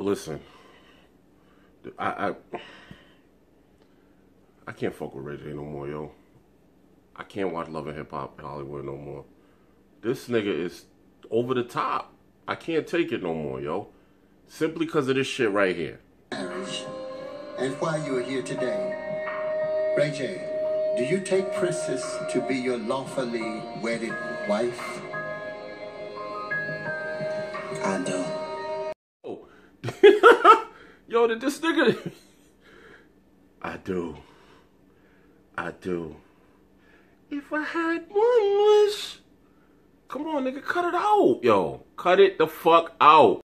listen, I can't fuck with Ray J no more, yo. I can't watch Love and Hip Hop in Hollywood no more. This nigga is over the top. I can't take it no more, yo. Simply because of this shit right here. Marriage, and why you are here today. Ray J, do you take Princess to be your lawfully wedded wife? I do. Oh. Yo, did this nigga... I do. If I had one wish... Come on, nigga, cut it out, yo. Cut it the fuck out.